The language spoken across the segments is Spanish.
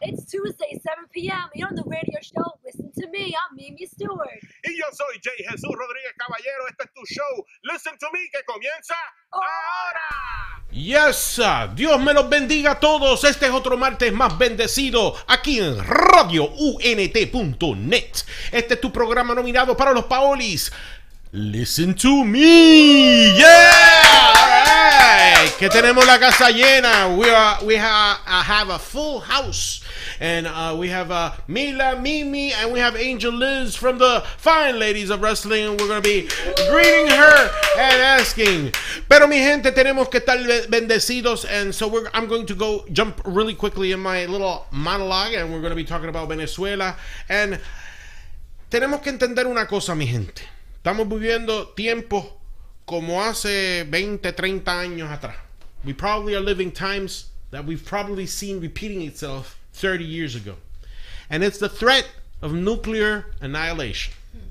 It's Tuesday, 7 p.m. You're on the radio show. Listen to me. I'm Mimi Stewart. Y yo soy J. Jesús Rodríguez Caballero. Este es tu show. Listen to me, que comienza ahora. Yes, Dios me los bendiga a todos. Este es otro martes más bendecido aquí en radiount.net. Este es tu programa nominado para los Paolis. Listen to me. Yeah. All right. Que tenemos la casa llena. We have a full house. And we have Mila, Mimi, and we have Angel Liz from the Fine Ladies of Wrestling. And we're going to be greeting her and asking. Pero mi gente, tenemos que estar bendecidos. And so I'm going to jump really quickly in my little monologue. And we're going to be talking about Venezuela. And tenemos que entender una cosa, mi gente. Estamos viviendo tiempos como hace 20, 30 años atrás. We probably are living times that we've probably seen repeating itself 30 years ago. And it's the threat of nuclear annihilation.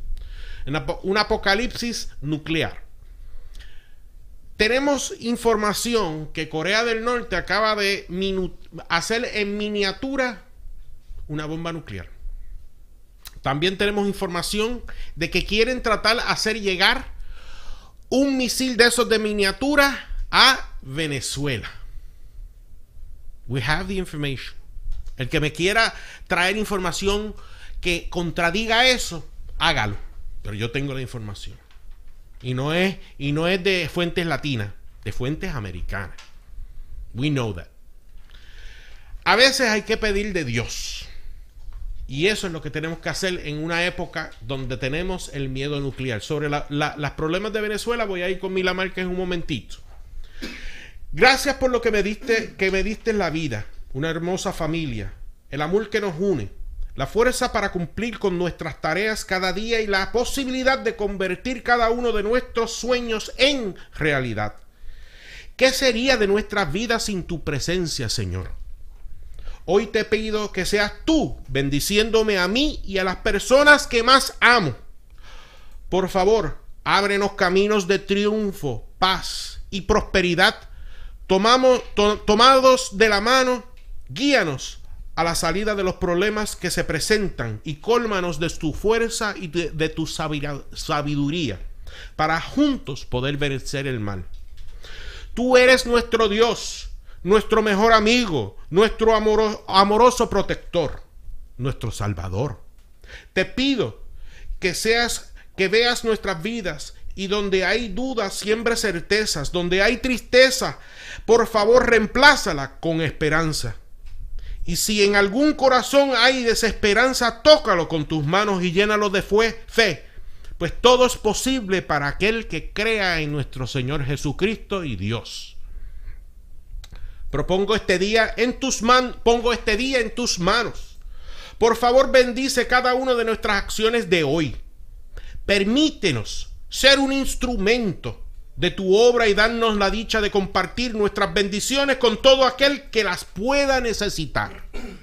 Un apocalipsis nuclear. Tenemos información que Corea del Norte acaba de hacer en miniatura una bomba nuclear. También tenemos información de que quieren tratar de hacer llegar un misil de esos de miniatura a Venezuela. We have the information. El que me quiera traer información que contradiga eso, hágalo. Pero yo tengo la información. Y no es de fuentes latinas, de fuentes americanas. We know that. A veces hay que pedir de Dios. Y eso es lo que tenemos que hacer en una época donde tenemos el miedo nuclear. Sobre los problemas de Venezuela voy a ir con Mila Márquez en un momentito. Gracias por lo que me diste en la vida. Una hermosa familia. El amor que nos une. La fuerza para cumplir con nuestras tareas cada día y la posibilidad de convertir cada uno de nuestros sueños en realidad. ¿Qué sería de nuestras vidas sin tu presencia, Señor? Hoy te pido que seas tú bendiciéndome a mí y a las personas que más amo. Por favor, ábrenos caminos de triunfo, paz y prosperidad. Tomados de la mano, guíanos a la salida de los problemas que se presentan y cólmanos de tu fuerza y de tu sabiduría para juntos poder vencer el mal. Tú eres nuestro Dios, nuestro mejor amigo, nuestro amoroso protector, nuestro Salvador. Te pido que veas nuestras vidas y donde hay dudas, siembra certezas, donde hay tristeza, por favor reemplázala con esperanza. Y si en algún corazón hay desesperanza, tócalo con tus manos y llénalo de fe, pues todo es posible para aquel que crea en nuestro Señor Jesucristo y Dios. Pongo este día en tus manos. Por favor, bendice cada una de nuestras acciones de hoy. Permítenos ser un instrumento de tu obra y darnos la dicha de compartir nuestras bendiciones con todo aquel que las pueda necesitar.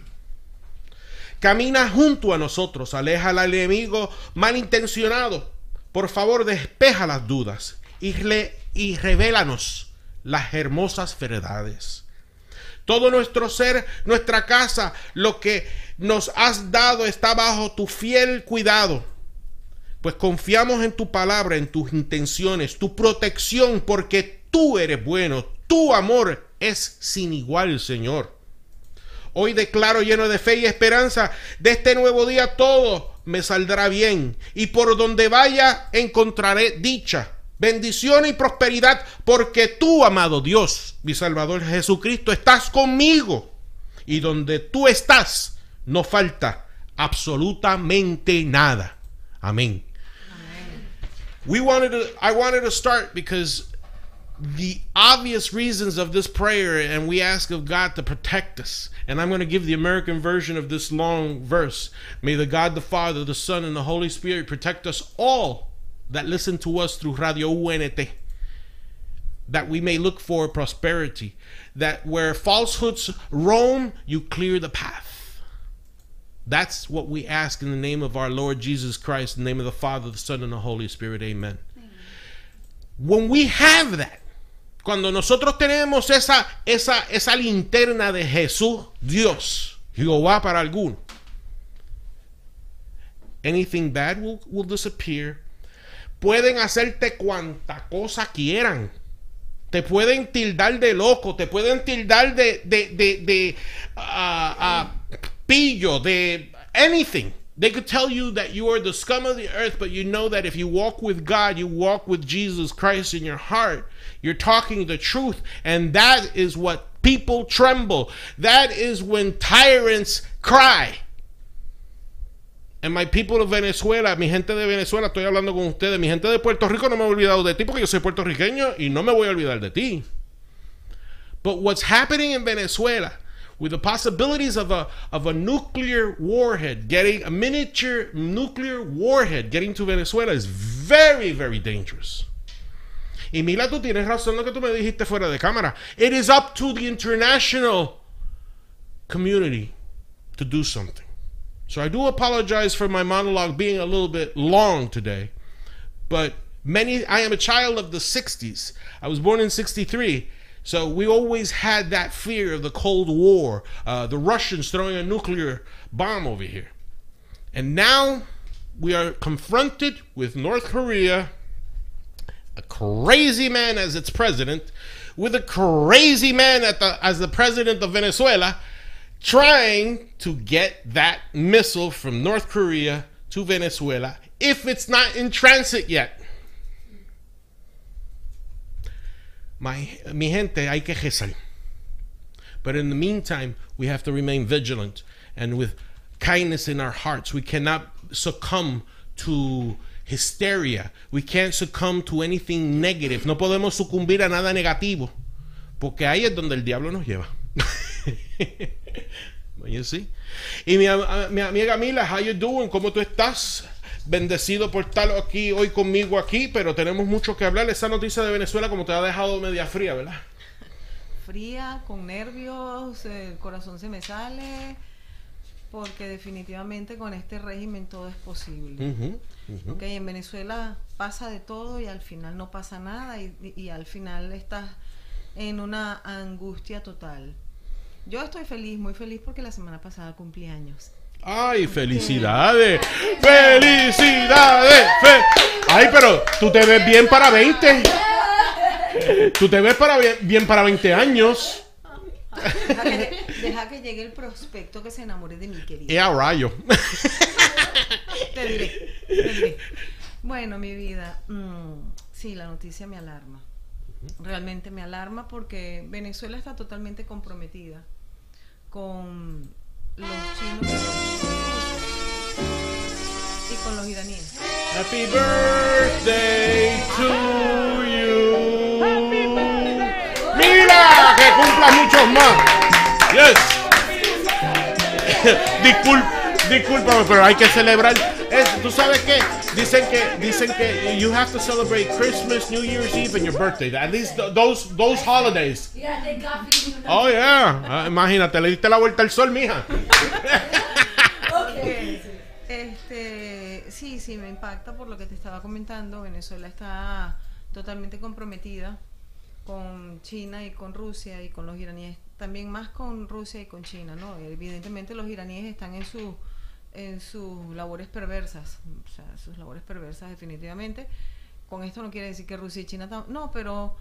Camina junto a nosotros, aleja al enemigo malintencionado. Por favor, despeja las dudas y revélanos las hermosas verdades. Todo nuestro ser, nuestra casa, lo que nos has dado está bajo tu fiel cuidado. Pues confiamos en tu palabra, en tus intenciones, tu protección, porque tú eres bueno. Tu amor es sin igual, Señor. Hoy declaro lleno de fe y esperanza, de este nuevo día todo me saldrá bien. Y por donde vaya encontraré dicha, bendición y prosperidad, porque tú, amado Dios, mi Salvador Jesucristo, estás conmigo. Y donde tú estás, no falta absolutamente nada. Amén. I wanted to start because the obvious reasons of this prayer, and we ask of God to protect us. And I'm going to give the American version of this long verse. May the God, the Father, the Son, and the Holy Spirit protect us all that listen to us through Radio UNT, that we may look for prosperity, that where falsehoods roam, you clear the path. That's what we ask in the name of our Lord Jesus Christ, in the name of the Father, the Son, and the Holy Spirit. Amen. When we have that, cuando nosotros tenemos esa linterna de Jesús, Dios, Jehová para alguno. Anything bad will disappear. Pueden hacerte cuanta cosa quieran. Te pueden tildar de loco, te pueden tildar de pillo, de anything. They could tell you that you are the scum of the earth, but you know that if you walk with God, you walk with Jesus Christ in your heart. You're talking the truth, and that is what people tremble. That is when tyrants cry. And my people of Venezuela, mi gente de Venezuela, estoy hablando con ustedes. Mi gente de Puerto Rico, no me he olvidado de ti porque yo soy puertorriqueño y no me voy a olvidar de ti. But what's happening in Venezuela, with the possibilities of a nuclear warhead, getting a miniature nuclear warhead getting to Venezuela, is very, very dangerous. Y Mila, tú tienes razón lo que tú me dijiste fuera de cámara. It is up to the international community to do something. So I do apologize for my monologue being a little bit long today, but I am a child of the 60s. I was born in 63. So we always had that fear of the Cold War, the Russians throwing a nuclear bomb over here. And now we are confronted with North Korea, a crazy man as its president, with a crazy man as the president of Venezuela, trying to get that missile from North Korea to Venezuela if it's not in transit yet. Mi gente, hay que rezar. But in the meantime, we have to remain vigilant and with kindness in our hearts. We cannot succumb to hysteria. We can't succumb to anything negative. No podemos sucumbir a nada negativo, porque ahí es donde el diablo nos lleva. You see? Y mi amiga Mila, how you doing? ¿Cómo tú estás? Bendecido por estar aquí hoy conmigo aquí, pero tenemos mucho que hablar. Esa noticia de Venezuela como te ha dejado media fría, ¿verdad? Fría, con nervios, el corazón se me sale, porque definitivamente con este régimen todo es posible. Okay, en Venezuela pasa de todo y al final no pasa nada y al final estás en una angustia total. Yo estoy feliz, muy feliz, porque la semana pasada cumplí años. ¡Ay, felicidades! ¡Felicidades! ¡Ay, pero tú te ves bien para 20! Tú te ves bien para 20 años. Deja que llegue el prospecto que se enamore de mi querido. ¡A rayo! Te diré. Bueno, mi vida, sí, la noticia me alarma. Realmente me alarma porque Venezuela está totalmente comprometida con los chinos y con los iraníes. Happy birthday to you. Happy birthday. Mira, que cumpla muchos más. Yes. Discúlpame, pero hay que celebrar. ¿Tú sabes qué? Dicen que you have to celebrate Christmas, New Year's Eve, and your birthday. At least those holidays. Yeah, they got me. Oh yeah. Imagínate, le diste la vuelta al sol, mija. Sí, me impacta por lo que te estaba comentando. Venezuela está totalmente comprometida con China y con Rusia y con los iraníes, también más con Rusia y con China, ¿no? Evidentemente los iraníes están en sus labores perversas, o sea, sus labores perversas definitivamente. Con esto no quiere decir que Rusia y China no, pero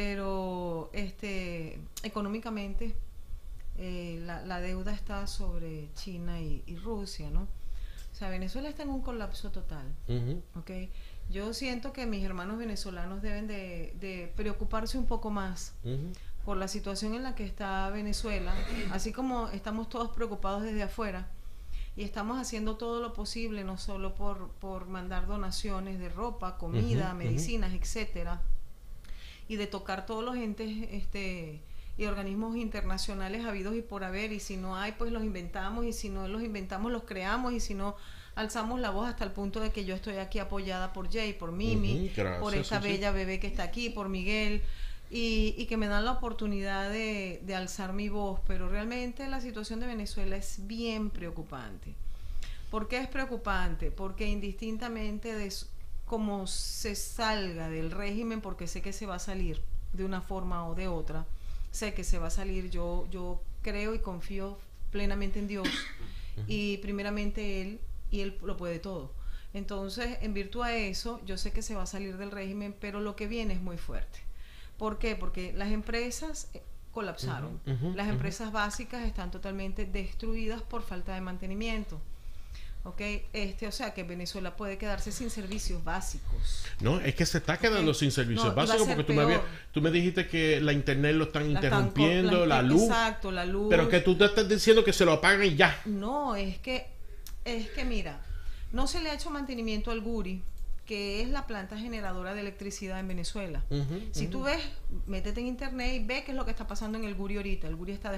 económicamente la deuda está sobre China y Rusia, ¿no? O sea, Venezuela está en un colapso total. ¿Okay? Yo siento que mis hermanos venezolanos deben de preocuparse un poco más por la situación en la que está Venezuela, así como estamos todos preocupados desde afuera. Y estamos haciendo todo lo posible, no solo por mandar donaciones de ropa, comida, medicinas, etcétera, y de tocar todos los entes y organismos internacionales habidos y por haber, y si no hay, pues los inventamos, y si no los inventamos, los creamos, y si no, alzamos la voz hasta el punto de que yo estoy aquí apoyada por Jay, por Mimi, por esta bella bebé que está aquí, por Miguel, y que me dan la oportunidad de alzar mi voz. Pero realmente la situación de Venezuela es bien preocupante. ¿Por qué es preocupante? Porque indistintamente de cómo se salga del régimen, porque sé que se va a salir de una forma o de otra, sé que se va a salir, yo creo y confío plenamente en Dios y primeramente Él, y Él lo puede todo. Entonces, en virtud a eso, yo sé que se va a salir del régimen, pero lo que viene es muy fuerte. ¿Por qué? Porque las empresas colapsaron. Las empresas básicas están totalmente destruidas por falta de mantenimiento. ¿Ok? O sea que Venezuela puede quedarse sin servicios básicos. No, es que se está quedando sin servicios No, básicos porque tú me dijiste que la internet lo están interrumpiendo, la luz. Exacto, la luz. Pero que tú te estás diciendo que se lo apagan y ya. No, es que mira, no se le ha hecho mantenimiento al Guri, que es la planta generadora de electricidad en Venezuela. Si tú ves, métete en internet y ve qué es lo que está pasando en el Guri ahorita. El Guri está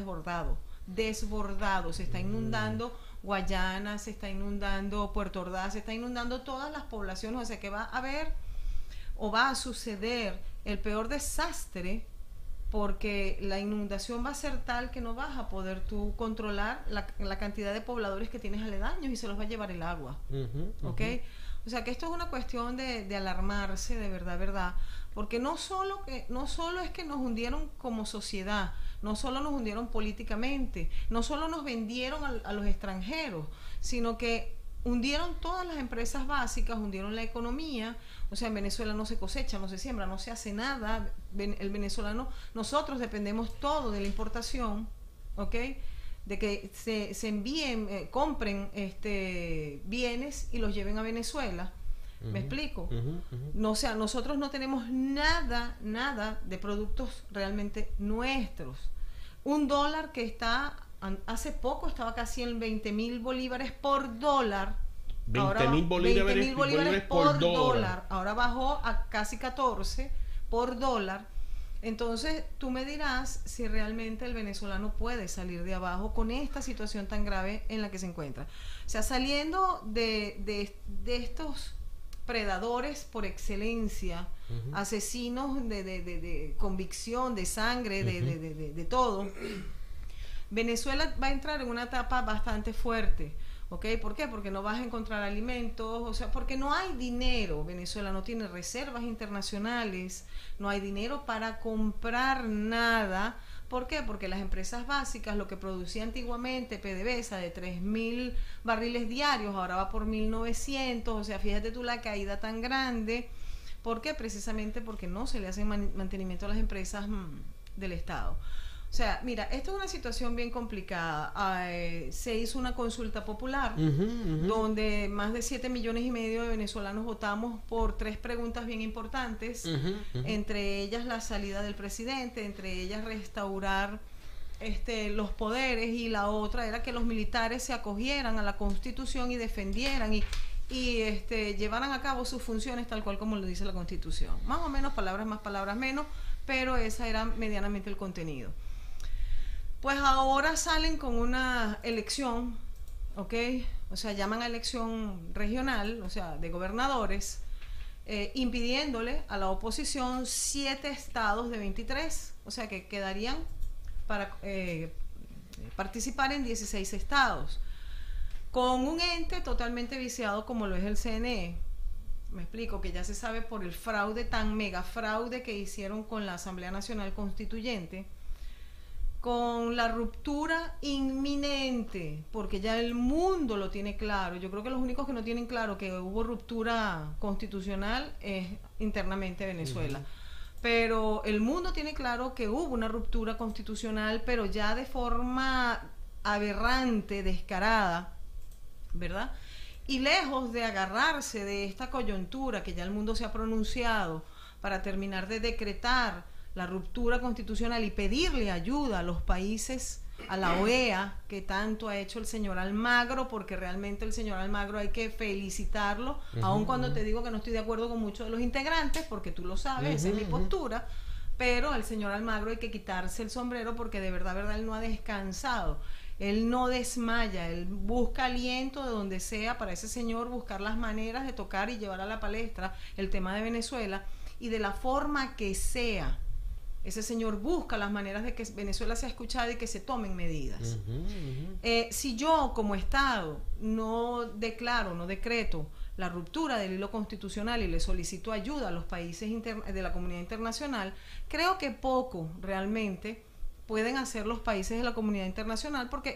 desbordado, se está inundando Guayana, se está inundando Puerto Ordaz, se está inundando todas las poblaciones, o sea que va a haber o va a suceder el peor desastre, porque la inundación va a ser tal que no vas a poder tú controlar la cantidad de pobladores que tienes aledaños y se los va a llevar el agua. ¿Ok? O sea que esto es una cuestión de alarmarse, de verdad, porque no solo es que nos hundieron como sociedad, no solo nos hundieron políticamente, no solo nos vendieron a los extranjeros, sino que hundieron todas las empresas básicas, hundieron la economía. O sea, en Venezuela no se cosecha, no se siembra, no se hace nada. El venezolano, nosotros dependemos todo de la importación, ¿ok? De que se envíen, compren bienes y los lleven a Venezuela. ¿Me explico? No, o sea, nosotros no tenemos nada de productos realmente nuestros. $1 que está, hace poco estaba casi en 20.000 bolívares por dólar. 20.000 bolívares por dólar. Ahora bajó a casi 14 por dólar. Entonces tú me dirás si realmente el venezolano puede salir de abajo con esta situación tan grave en la que se encuentra. O sea, saliendo de estos predadores por excelencia, asesinos de convicción, de sangre, de todo, Venezuela va a entrar en una etapa bastante fuerte. ¿Ok? ¿Por qué? Porque no vas a encontrar alimentos, o sea, porque no hay dinero. Venezuela no tiene reservas internacionales, no hay dinero para comprar nada. ¿Por qué? Porque las empresas básicas, lo que producía antiguamente PDVSA de 3.000 barriles diarios, ahora va por 1.900, o sea, fíjate tú la caída tan grande. ¿Por qué? Precisamente porque no se le hace mantenimiento a las empresas del Estado. O sea, mira, esto es una situación bien complicada. Se hizo una consulta popular donde más de 7,5 millones de venezolanos votamos por 3 preguntas bien importantes, entre ellas la salida del presidente, entre ellas restaurar los poderes, y la otra era que los militares se acogieran a la Constitución y defendieran y llevaran a cabo sus funciones tal cual como lo dice la Constitución. Más o menos, palabras más, palabras menos, pero esa era medianamente el contenido. Pues ahora salen con una elección, ¿ok? O sea, llaman a elección regional, o sea, de gobernadores, impidiéndole a la oposición 7 estados de 23, o sea, que quedarían para participar en 16 estados, con un ente totalmente viciado como lo es el CNE. Me explico, que ya se sabe por el fraude, tan mega fraude que hicieron con la Asamblea Nacional Constituyente, con la ruptura inminente, porque ya el mundo lo tiene claro. Yo creo que los únicos que no tienen claro que hubo ruptura constitucional es internamente Venezuela. Pero el mundo tiene claro que hubo una ruptura constitucional, pero ya de forma aberrante, descarada, ¿verdad? Y lejos de agarrarse de esta coyuntura que ya el mundo se ha pronunciado para terminar de decretar la ruptura constitucional y pedirle ayuda a los países, a la OEA, que tanto ha hecho el señor Almagro, porque realmente el señor Almagro hay que felicitarlo, aun cuando te digo que no estoy de acuerdo con muchos de los integrantes, porque tú lo sabes, esa es mi postura, pero al señor Almagro hay que quitarse el sombrero, porque de verdad, él no ha descansado, él no desmaya, él busca aliento de donde sea para ese señor buscar las maneras de tocar y llevar a la palestra el tema de Venezuela, y de la forma que sea. Ese señor busca las maneras de que Venezuela sea escuchada y que se tomen medidas. Si yo como Estado no decreto la ruptura del hilo constitucional y le solicito ayuda a los países de la comunidad internacional, creo que poco realmente pueden hacer los países de la comunidad internacional, porque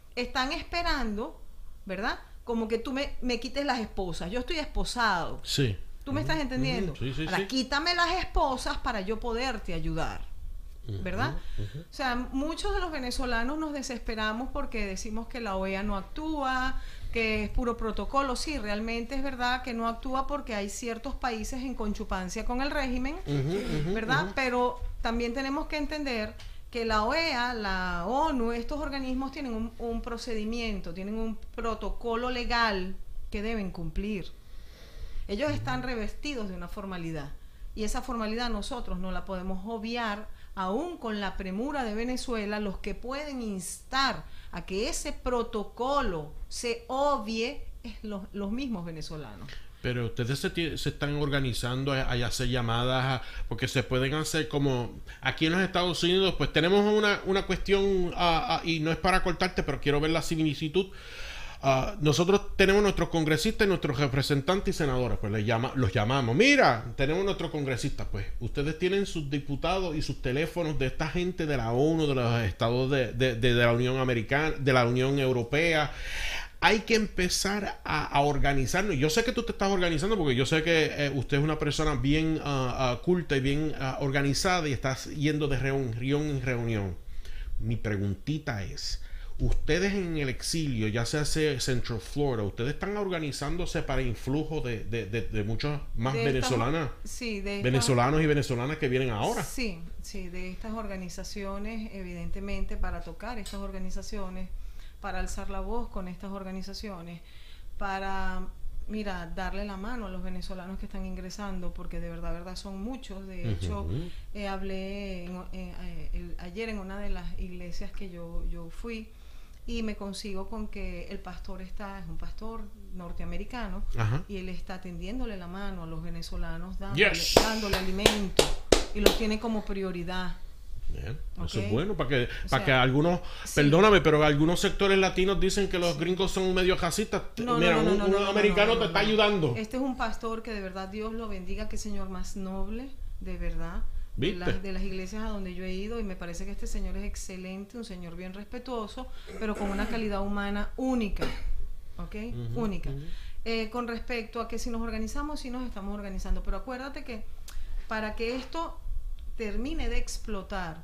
están esperando, ¿verdad? Como que tú me quites las esposas. Yo estoy esposado. Sí. ¿Tú me estás entendiendo? Sí, sí, Ahora, sí. quítame las esposas para yo poderte ayudar, ¿verdad? O sea, muchos de los venezolanos nos desesperamos porque decimos que la OEA no actúa, que es puro protocolo. Sí, realmente es verdad que no actúa porque hay ciertos países en conchupancia con el régimen, ¿verdad? Pero también tenemos que entender que la OEA, la ONU, estos organismos tienen un procedimiento, tienen un protocolo legal que deben cumplir. Ellos están revestidos de una formalidad y esa formalidad nosotros no la podemos obviar, aún con la premura de Venezuela. Los que pueden instar a que ese protocolo se obvie es los mismos venezolanos. Pero ustedes se están organizando a hacer llamadas, porque se pueden hacer como aquí en los Estados Unidos, pues tenemos una cuestión, y no es para cortarte, pero quiero ver la similitud. Nosotros tenemos nuestros congresistas y nuestros representantes y senadores, pues los llamamos. Mira, tenemos nuestros congresistas, pues ustedes tienen sus diputados y sus teléfonos de esta gente de la ONU, de los estados de la Unión Americana, de la Unión Europea. Hay que empezar a organizarnos. Yo sé que tú te estás organizando porque yo sé que usted es una persona bien culta y bien organizada y estás yendo de reunión en reunión. Mi preguntita es, ustedes en el exilio, ya sea Central Florida, ¿ustedes están organizándose para influjo de muchos más venezolanas? Sí, venezolanos y venezolanas que vienen ahora. Sí, de estas organizaciones, evidentemente, para tocar estas organizaciones, para alzar la voz con estas organizaciones, para, mira, darle la mano a los venezolanos que están ingresando, porque de verdad son muchos. De hecho, hablé ayer en una de las iglesias que yo fui, y me consigo con que el pastor es un pastor norteamericano, y él está atendiéndole la mano a los venezolanos, dándole alimento, y los tiene como prioridad. Bien. Okay. Eso es bueno para que algunos, perdóname, pero algunos sectores latinos dicen que los gringos son medio racistas. Mira, un americano te está ayudando. Este es un pastor que de verdad Dios lo bendiga, que señor más noble, de verdad, de las iglesias a donde yo he ido, y me parece que este señor es excelente, un señor bien respetuoso, pero con una calidad humana única, ¿ok? Única. Con respecto a que si nos organizamos, sí nos estamos organizando, pero acuérdate que para que esto termine de explotar,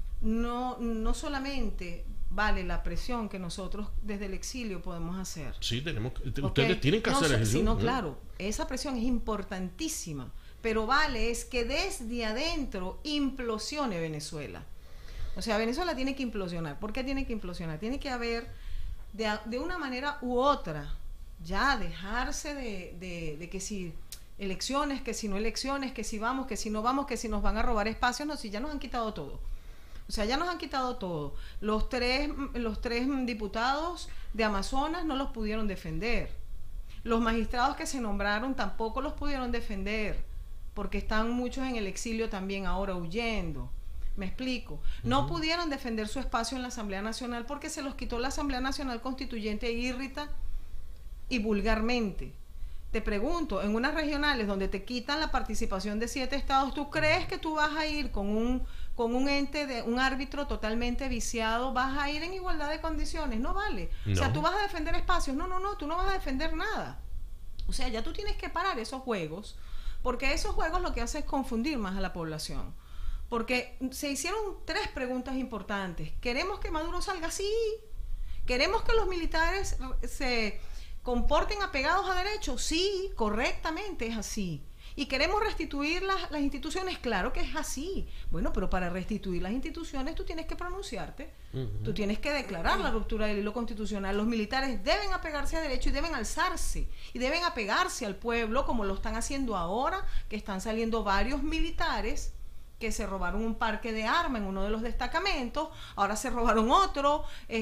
no solamente vale la presión que nosotros desde el exilio podemos hacer. Sí, ustedes tienen que hacer eso. No, claro, esa presión es importantísima, pero vale es que desde adentro implosione Venezuela. O sea, Venezuela tiene que implosionar. ¿Por qué tiene que implosionar? Tiene que haber, de una manera u otra, ya dejarse de que si elecciones, que si no elecciones, que si vamos, que si no vamos, que si nos van a robar espacios. No, si ya nos han quitado todo. O sea, ya nos han quitado todo. Los tres diputados de Amazonas no los pudieron defender. Los magistrados que se nombraron tampoco los pudieron defender, porque están muchos en el exilio también ahora huyendo. ¿Me explico? No pudieron defender su espacio en la Asamblea Nacional porque se los quitó la Asamblea Nacional Constituyente irrita y vulgarmente. Te pregunto, en unas regionales donde te quitan la participación de 7 estados, ¿tú crees que tú vas a ir con un ente, un árbitro totalmente viciado, vas a ir en igualdad de condiciones? No vale. No. O sea, tú vas a defender espacios. No, tú no vas a defender nada. O sea, ya tú tienes que parar esos juegos, porque esos juegos lo que hacen es confundir más a la población. Porque se hicieron 3 preguntas importantes. ¿Queremos que Maduro salga? Sí. ¿Queremos que los militares se comporten apegados a derechos? Sí, correctamente es así. ¿Y queremos restituir las instituciones? Claro que es así. Bueno, pero para restituir las instituciones tú tienes que pronunciarte. Tú tienes que declarar la ruptura del hilo constitucional. Los militares deben apegarse a derecho y deben alzarse. Y deben apegarse al pueblo, como lo están haciendo ahora, que están saliendo varios militares que se robaron un parque de armas en uno de los destacamentos, ahora se robaron otro,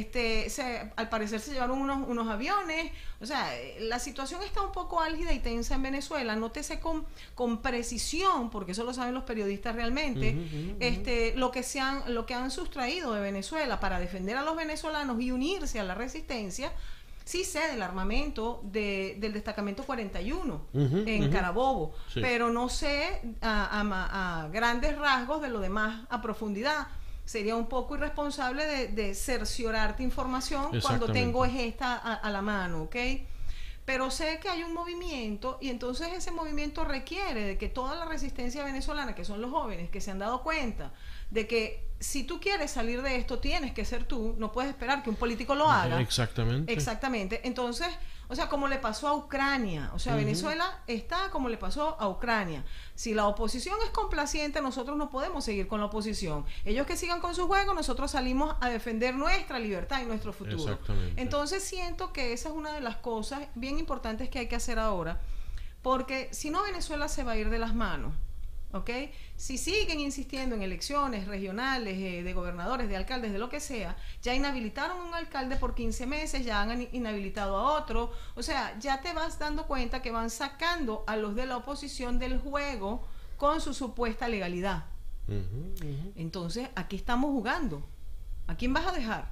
al parecer se llevaron unos aviones. O sea, la situación está un poco álgida y tensa en Venezuela. Nótese con precisión, porque eso lo saben los periodistas realmente, lo que han sustraído de Venezuela para defender a los venezolanos y unirse a la resistencia. Sí sé del armamento del destacamento 41 en Carabobo, pero no sé a grandes rasgos de lo demás a profundidad. sería un poco irresponsable de cerciorarte información cuando Exactamente. tengo esta a la mano, ¿ok? Pero sé que hay un movimiento y entonces ese movimiento requiere de que toda la resistencia venezolana, que son los jóvenes, que se han dado cuenta de que si tú quieres salir de esto, tienes que ser tú, no puedes esperar que un político lo haga. Exactamente. Exactamente. Entonces, o sea, como le pasó a Ucrania, o sea, Venezuela está como le pasó a Ucrania. Si la oposición es complaciente, nosotros no podemos seguir con la oposición. Ellos que sigan con su juego, nosotros salimos a defender nuestra libertad y nuestro futuro. Exactamente. Entonces siento que esa es una de las cosas bien importantes que hay que hacer ahora, porque si no, Venezuela se va a ir de las manos. ¿Ok? Si siguen insistiendo en elecciones regionales, de gobernadores, de alcaldes, de lo que sea, ya inhabilitaron a un alcalde por 15 meses, ya han inhabilitado a otro, o sea, ya te vas dando cuenta que van sacando a los de la oposición del juego con su supuesta legalidad. Entonces, aquí estamos jugando. ¿A quién vas a dejar?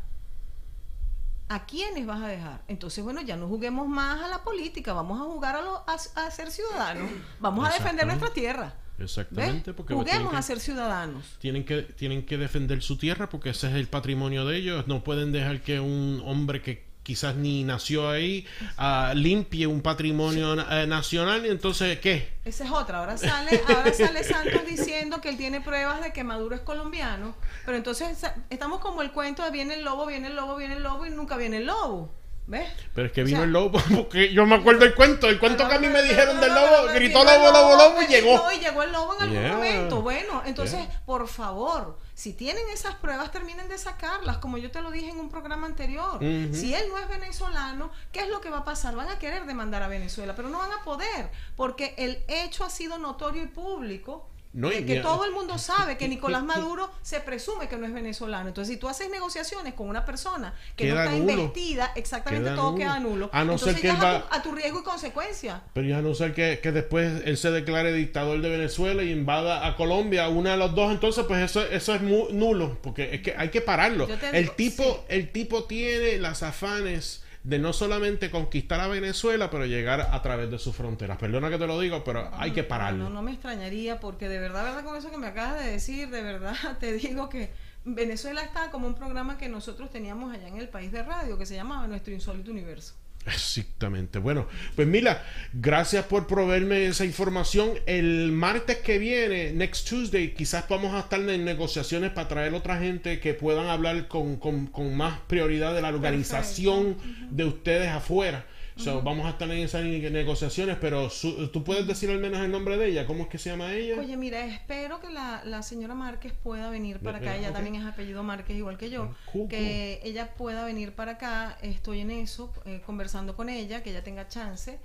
¿A quiénes vas a dejar? Entonces, bueno, ya no juguemos más a la política, vamos a jugar a ser ciudadanos, vamos a defender nuestra tierra. Exactamente, ¿Ves? porque Juguemos a ser ciudadanos. tienen que defender su tierra porque ese es el patrimonio de ellos. No pueden dejar que un hombre que quizás ni nació ahí limpie un patrimonio nacional. Entonces, ¿qué? Esa es otra. Ahora sale Santos diciendo que él tiene pruebas de que Maduro es colombiano, pero entonces estamos como el cuento de viene el lobo, viene el lobo, viene el lobo y nunca viene el lobo. ¿Ves? Pero es que O vino sea, el lobo, porque yo me acuerdo del cuento que a mí me dijeron del lobo, gritó vino el lobo, lobo, lobo y llegó. No, y llegó el lobo en algún Yeah. momento. Bueno, entonces, Yeah. por favor, si tienen esas pruebas, terminen de sacarlas, como yo te lo dije en un programa anterior. Si él no es venezolano, ¿qué es lo que va a pasar? Van a querer demandar a Venezuela, pero no van a poder, porque el hecho ha sido notorio y público. No, y Que mira, todo el mundo sabe que Nicolás Maduro se presume que no es venezolano. Entonces, si tú haces negociaciones con una persona que no Queda está nulo. investida, exactamente Queda todo nulo. queda nulo. A no ser Entonces, que ya él es va- a tu riesgo y consecuencia. Pero ya no ser que después él se declare dictador de Venezuela y invada a Colombia, una de los dos, entonces pues eso es nulo, porque es que hay que pararlo. Yo te digo, El tipo tiene las afanes de no solamente conquistar a Venezuela, pero llegar a través de sus fronteras. Perdona que te lo digo, pero hay que pararlo. No me extrañaría, porque de verdad, con eso que me acabas de decir, de verdad te digo que Venezuela está como un programa que nosotros teníamos allá en el país de radio, que se llamaba Nuestro Insólito Universo. Exactamente. Bueno, pues Mila, gracias por proveerme esa información. El martes que viene, next Tuesday, quizás vamos a estar en negociaciones para traer otra gente que puedan hablar con más prioridad de la organización de ustedes afuera. So, vamos a estar en esas negociaciones, pero tú puedes decir al menos el nombre de ella. ¿Cómo es que se llama ella? Oye, mira, espero que la señora Márquez pueda venir para acá. Ella Ok. también es apellido Márquez, igual que yo. Cool, Que ella pueda venir para acá. Estoy en eso, conversando con ella, que ella tenga chance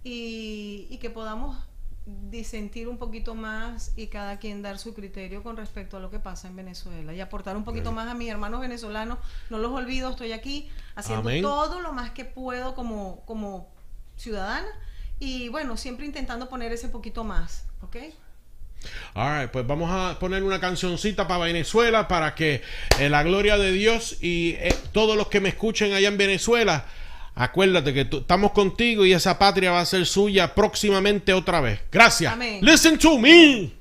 y que podamos disentir un poquito más y cada quien dar su criterio con respecto a lo que pasa en Venezuela y aportar un poquito más a mis hermanos venezolanos. No los olvido, estoy aquí haciendo Amén. todo lo más que puedo como ciudadana y bueno, siempre intentando poner ese poquito más, ¿ok? Alright, pues vamos a poner una cancioncita para Venezuela para que la gloria de Dios y todos los que me escuchen allá en Venezuela, acuérdate que estamos contigo y esa patria va a ser suya próximamente otra vez. Gracias. Amén. Listen to me.